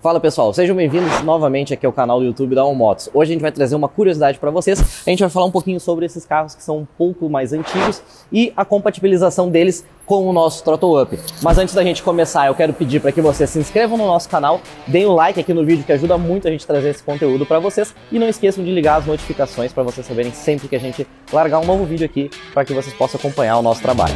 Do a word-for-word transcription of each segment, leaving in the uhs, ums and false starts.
Fala pessoal, sejam bem-vindos novamente aqui ao canal do YouTube da OnMotos. Hoje a gente vai trazer uma curiosidade para vocês. A gente vai falar um pouquinho sobre esses carros que são um pouco mais antigos e a compatibilização deles com o nosso Throttle Up. Mas antes da gente começar, eu quero pedir para que vocês se inscrevam no nosso canal, deem o like aqui no vídeo que ajuda muito a gente a trazer esse conteúdo para vocês e não esqueçam de ligar as notificações para vocês saberem sempre que a gente largar um novo vídeo aqui para que vocês possam acompanhar o nosso trabalho.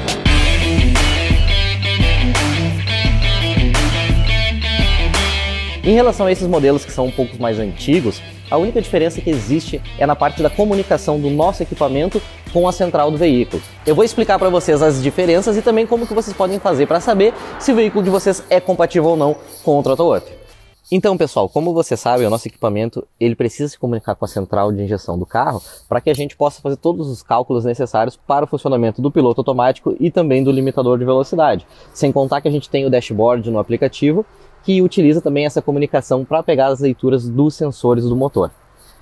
Em relação a esses modelos que são um pouco mais antigos, a única diferença que existe é na parte da comunicação do nosso equipamento com a central do veículo. Eu vou explicar para vocês as diferenças e também como que vocês podem fazer para saber se o veículo de vocês é compatível ou não com o Throttle Up. Então pessoal, como você sabe, o nosso equipamento ele precisa se comunicar com a central de injeção do carro para que a gente possa fazer todos os cálculos necessários para o funcionamento do piloto automático e também do limitador de velocidade. Sem contar que a gente tem o dashboard no aplicativo que utiliza também essa comunicação para pegar as leituras dos sensores do motor.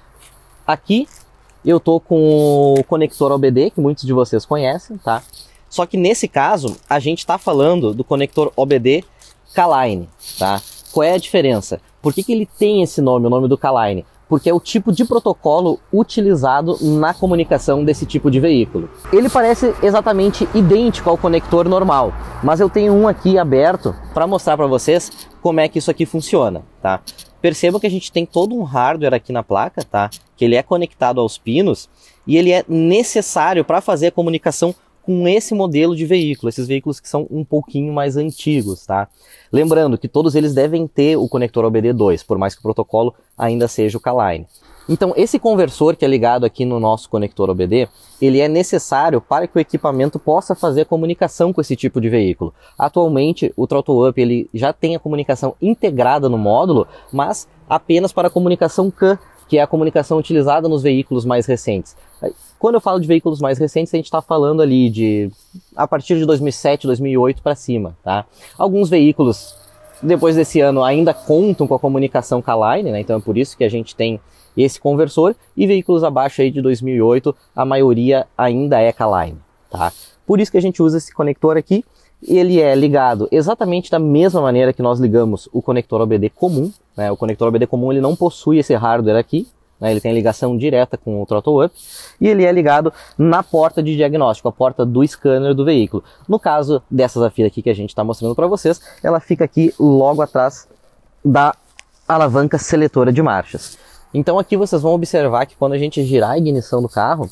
Aqui eu tô com o conector O B D, que muitos de vocês conhecem, tá? Só que nesse caso a gente está falando do conector O B D K-Line, tá? Qual é a diferença? Por que que ele tem esse nome, o nome do K-Line? Porque é o tipo de protocolo utilizado na comunicação desse tipo de veículo. Ele parece exatamente idêntico ao conector normal, mas eu tenho um aqui aberto para mostrar para vocês como é que isso aqui funciona, tá? Percebam que a gente tem todo um hardware aqui na placa, tá? Que ele é conectado aos pinos e ele é necessário para fazer a comunicação com esse modelo de veículo, esses veículos que são um pouquinho mais antigos, tá? Lembrando que todos eles devem ter o conector O B D dois, por mais que o protocolo ainda seja o K-Line. Então esse conversor que é ligado aqui no nosso conector O B D, ele é necessário para que o equipamento possa fazer a comunicação com esse tipo de veículo. Atualmente o Throttle Up ele já tem a comunicação integrada no módulo, mas apenas para a comunicação C A N, que é a comunicação utilizada nos veículos mais recentes. Quando eu falo de veículos mais recentes, a gente está falando ali de a partir de dois mil e sete, dois mil e oito para cima, tá? Alguns veículos depois desse ano ainda contam com a comunicação K-Line, né? Então é por isso que a gente tem esse conversor, e veículos abaixo aí de dois mil e oito, a maioria ainda é K-Line, tá? Por isso que a gente usa esse conector aqui. Ele é ligado exatamente da mesma maneira que nós ligamos o conector O B D comum, né? O conector O B D comum ele não possui esse hardware aqui, né? Ele tem ligação direta com o Throttle Up e ele é ligado na porta de diagnóstico, a porta do scanner do veículo. No caso dessa Zafira aqui que a gente está mostrando para vocês, ela fica aqui logo atrás da alavanca seletora de marchas. Então aqui vocês vão observar que quando a gente girar a ignição do carro,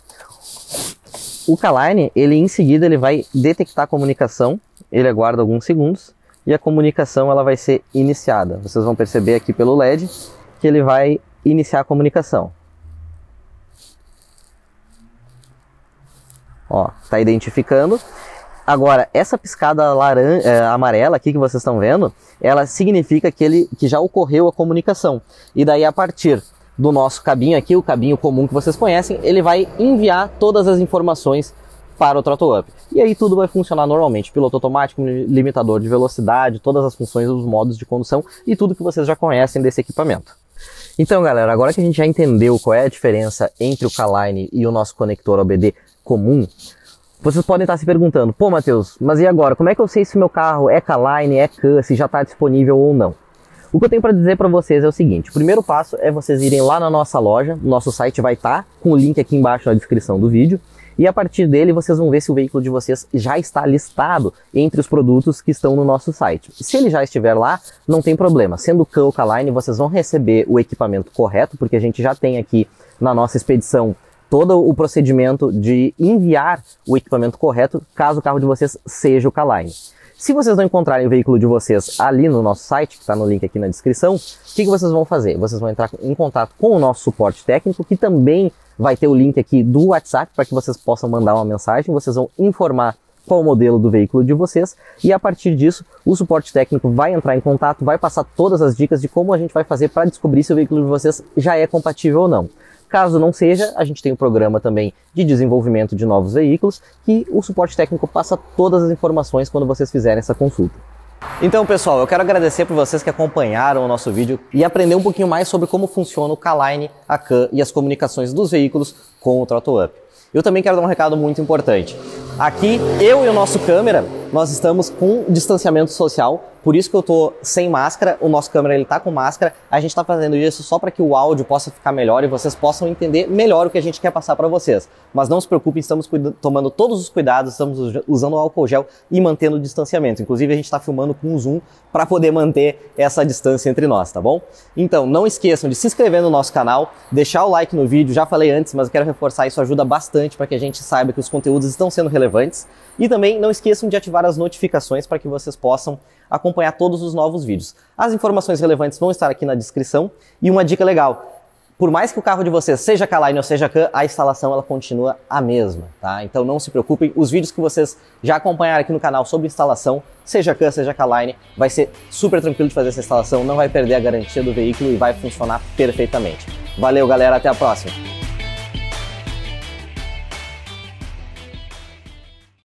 o K-Line, ele em seguida ele vai detectar a comunicação, ele aguarda alguns segundos e a comunicação ela vai ser iniciada. Vocês vão perceber aqui pelo L E D que ele vai iniciar a comunicação. Ó, tá identificando. Agora, essa piscada laranja, é, amarela aqui que vocês estão vendo, ela significa que, ele, que já ocorreu a comunicação. E daí a partir do nosso cabinho aqui, o cabinho comum que vocês conhecem, ele vai enviar todas as informações para o Throttle Up. E aí tudo vai funcionar normalmente, piloto automático, limitador de velocidade, todas as funções dos modos de condução e tudo que vocês já conhecem desse equipamento. Então galera, agora que a gente já entendeu qual é a diferença entre o K-Line e o nosso conector O B D comum, vocês podem estar se perguntando, pô Matheus, mas e agora, como é que eu sei se meu carro é K-Line, é C A N, se já está disponível ou não? O que eu tenho para dizer para vocês é o seguinte: o primeiro passo é vocês irem lá na nossa loja, o nosso site vai estar com o link aqui embaixo na descrição do vídeo, e a partir dele vocês vão ver se o veículo de vocês já está listado entre os produtos que estão no nosso site. Se ele já estiver lá, não tem problema, sendo C A N ou K-Line, vocês vão receber o equipamento correto, porque a gente já tem aqui na nossa expedição todo o procedimento de enviar o equipamento correto, caso o carro de vocês seja o K-Line. Se vocês não encontrarem o veículo de vocês ali no nosso site, que está no link aqui na descrição, o que, que vocês vão fazer? Vocês vão entrar em contato com o nosso suporte técnico, que também vai ter o link aqui do WhatsApp para que vocês possam mandar uma mensagem, vocês vão informar qual o modelo do veículo de vocês e a partir disso o suporte técnico vai entrar em contato, vai passar todas as dicas de como a gente vai fazer para descobrir se o veículo de vocês já é compatível ou não. Caso não seja, a gente tem um programa também de desenvolvimento de novos veículos que o suporte técnico passa todas as informações quando vocês fizerem essa consulta. Então pessoal, eu quero agradecer por vocês que acompanharam o nosso vídeo e aprender um pouquinho mais sobre como funciona o K-Line, a C A N e as comunicações dos veículos com o Throttle Up. Eu também quero dar um recado muito importante. Aqui, eu e o nosso câmera, nós estamos com distanciamento social, por isso que eu tô sem máscara, o nosso câmera ele tá com máscara, a gente tá fazendo isso só para que o áudio possa ficar melhor e vocês possam entender melhor o que a gente quer passar para vocês. Mas não se preocupem, estamos tomando todos os cuidados, estamos usando o álcool gel e mantendo o distanciamento. Inclusive a gente tá filmando com o zoom para poder manter essa distância entre nós, tá bom? Então não esqueçam de se inscrever no nosso canal, deixar o like no vídeo, já falei antes, mas eu quero reforçar, isso ajuda bastante para que a gente saiba que os conteúdos estão sendo relevantes. E também não esqueçam de ativar as notificações para que vocês possam acompanhar todos os novos vídeos. As informações relevantes vão estar aqui na descrição. E uma dica legal, por mais que o carro de vocês seja K-Line ou seja K, a instalação ela continua a mesma, tá? Então não se preocupem, os vídeos que vocês já acompanharam aqui no canal sobre instalação, seja K, seja K-Line, vai ser super tranquilo de fazer essa instalação, não vai perder a garantia do veículo e vai funcionar perfeitamente. Valeu galera, até a próxima!